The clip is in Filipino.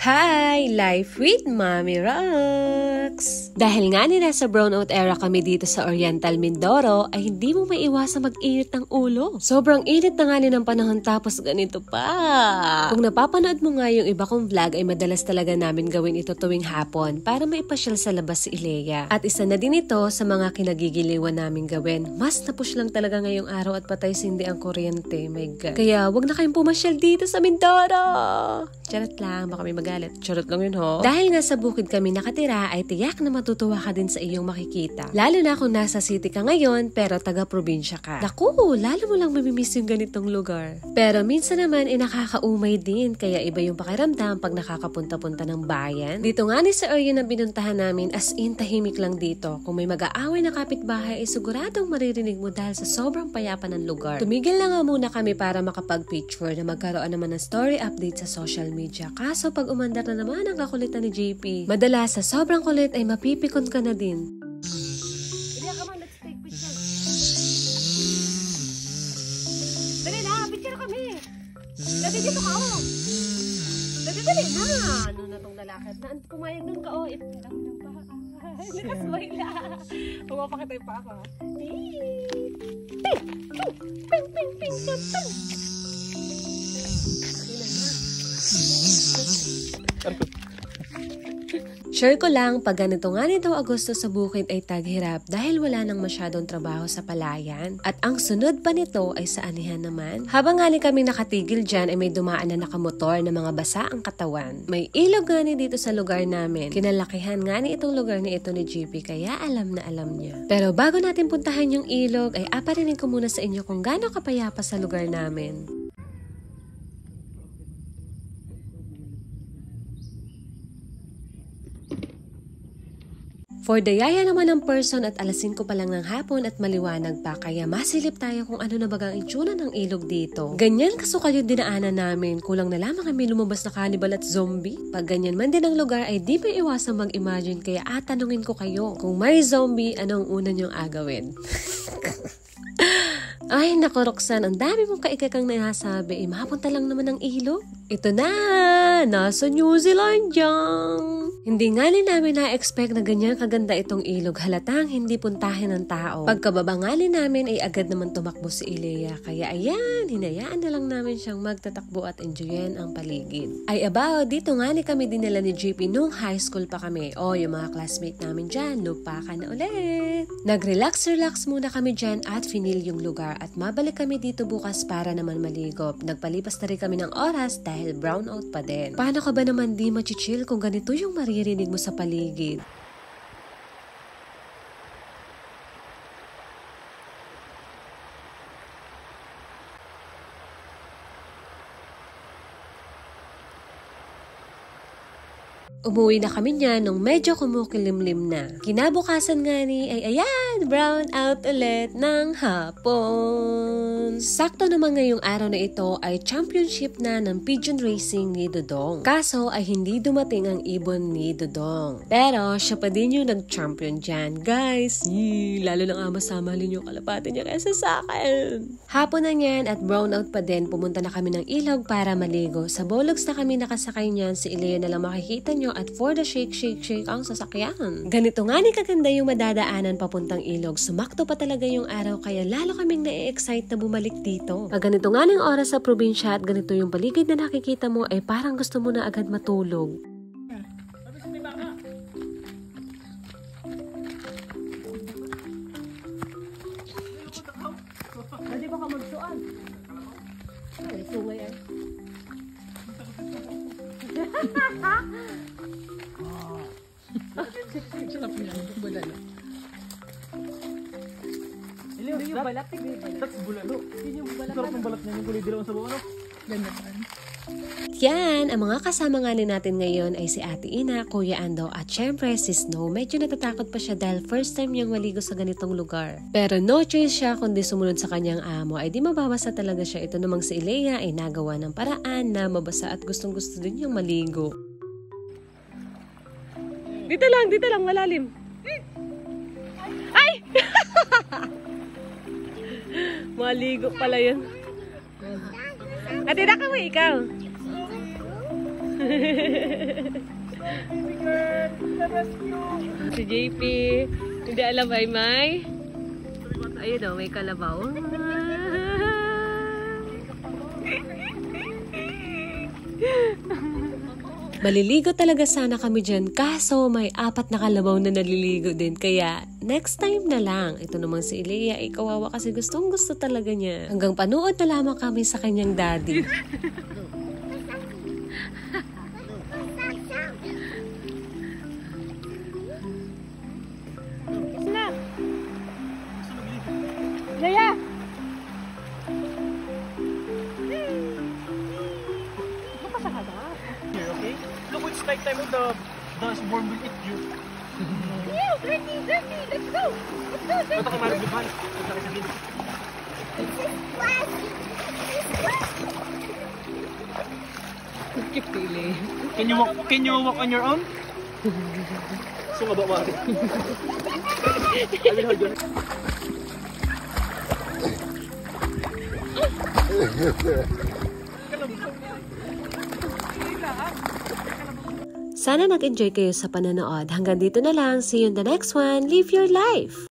Hi! Life with Mommy Rox! Dahil nga nasa brownout era kami dito sa Oriental Mindoro, ay hindi mo maiwasang mag-init ng ulo. Sobrang init na nga ng panahon tapos ganito pa. Kung napapanood mo nga yung iba kong vlog ay madalas talaga namin gawin ito tuwing hapon para maipasyal sa labas si Ilea. At isa na din ito sa mga kinagigiliwan namin gawin. Mas napush lang talaga ngayong araw at patay sindi ang kuryente. My God. Kaya wag na kayong pumasyal dito sa Mindoro! Charot lang, baka may magalit. Charot lang yun ho. Dahil nga sa bukid kami nakatira ay tiyak na matutuwa ka din sa iyong makikita. Lalo na kung nasa city ka ngayon pero taga-probinsya ka. Naku, lalo mo lang mamimiss yung ganitong lugar. Pero minsan naman ay nakakaumay din kaya iba yung pakiramdam pag nakakapunta-punta ng bayan. Dito nga ni sa area na binuntahan namin as in tahimik lang dito. Kung may mag-aaway na kapitbahay ay siguradong maririnig mo dahil sa sobrang payapa ng lugar. Tumigil na nga muna kami para makapag-picture na magkaroon naman ng story update sa social media. Kaso pag umandar na naman ang kakulitan ni JP, madalas sa sobrang kulit ay mapipikon ka na din. Ilya, come on, let's take picture. Dali na, picture kami. Dali dito ka, oh. Dali na. Ano na tong lalaki? Kumayag nun ka, oh. Nakasmile na. Pumapakita yung pa ako, ha? Ping, ping, ping, ping, ping. Share ko lang, pag ganito nga nito Agosto sa bukid ay taghirap dahil wala nang masyadong trabaho sa palayan. At ang sunod pa nito ay sa anihan naman. Habang nga ni kami nakatigil dyan ay may dumaan na nakamotor na mga basa ang katawan. May ilog nga ni dito sa lugar namin. Kinalakihan nga ni itong lugar na ito ni JP kaya alam na alam niya. Pero bago natin puntahan yung ilog ay aparinig ko muna sa inyo kung gaano kapayapa sa lugar namin. For the yaya naman ng person at alas 5 pa lang ng hapon at maliwanag pa kaya masilip tayo kung ano na bagang itsura ng ilog dito. Ganyan kaso kayo dinaanan namin, kulang na lamang kami lumabas na cannibal at zombie. Pag ganyan man din ang lugar ay di may iwasang mag-imagine kaya tanungin ko kayo, kung may zombie, anong una niyong agawin? Ay, naku Roxanne, ang dami mong kaikakang nasabi. Mapunta lang naman ng ilog. Ito na! Nasa New Zealand dyan! Hindi nga rin namin na-expect na ganyan kaganda itong ilog. Halatang hindi puntahin ng tao. Pagkababa nga rin namin ay agad naman tumakbo si Ilea. Kaya ayan, hinayaan na lang namin siyang magtatakbo at enjoyin ang paligid. Ay abaw, dito nga ni kami dinala ni JP nung high school pa kami. O, yung mga classmate namin dyan, lupa ka na ulit. Nag-relax muna kami dyan at finil yung lugar. At mabalik kami dito bukas para naman maligop. Nagpalipas na rin kami ng oras dahil brownout pa din. Paano ka ba naman di machichill kung ganito yung maririnig mo sa paligid? Umuwi na kami niya nung medyo kumukilimlim na. Kinabukasan nga ni ay ayan, brown out ulit ng hapon. Sakto naman ngayong araw na ito ay championship na ng pigeon racing ni Dodong. Kaso ay hindi dumating ang ibon ni Dodong. Pero siya pa din yung nag-champion dyan. Guys, lalo lang masamahalin yung kalapati niya kaysa sa akin. Hapon na yan at brown out pa din, pumunta na kami ng ilog para maligo. Sa Bologs na kami nakasakay niyan, si Ilea na lang makikita nyo at for the shake ang sasakyan. Ganito nga ni kaganda yung madadaanan papuntang ilog. Sumakto pa talaga yung araw kaya lalo kaming na-excite na bumalik dito. Pag ganito nga ng oras sa probinsya at ganito yung paligid na nakikita mo ay parang gusto mo na agad matulog. Pwede ba ka magsuan? Ay, sungay ay. Sarap niya, yung bulalo. Yung balat, That's bulalo. yun yung balat. Sarap ng balat niya, yung kulay dilaw sa buwan. Ganda pa. Yan, ang mga kasama nga natin ngayon ay si Ate Ina, Kuya Ando at syempre si Snow. Medyo natatakot pa siya dahil first time niyang maligo sa ganitong lugar. Pero no choice siya kundi sumunod sa kanyang amo ay di mababasa talaga siya. Ito namang si Ilea ay nagawa ng paraan na mabasa at gustong gusto din niyang maligo. Dito lang, malalim. Ay! Maligo pala yun. Ate, naka mo ikaw. Baby girl, the rescue. Si JP. Hindi alam ay may. Ayun o, may kalabaw. Maliligo talaga sana kami dyan, kaso may 4 na kalabaw na naliligo din. Kaya, next time na lang. Ito naman si Ilea, kawawa kasi gustong gusto talaga niya. Hanggang panood na lamang kami sa kanyang daddy. Leia! Okay? Look, it's night time, the worm will eat you. Ew, dirty, dirty. Let's go. Let's go, dirty. Ba't ako maragluban? Ba't ako sabihin? This is plastic. This is plastic. Kipili. Can you walk on your own? Sumaba ba? I will hold your... Sana nag-enjoy kayo sa panonood. Hanggang dito na lang. See you in the next one. Live your life!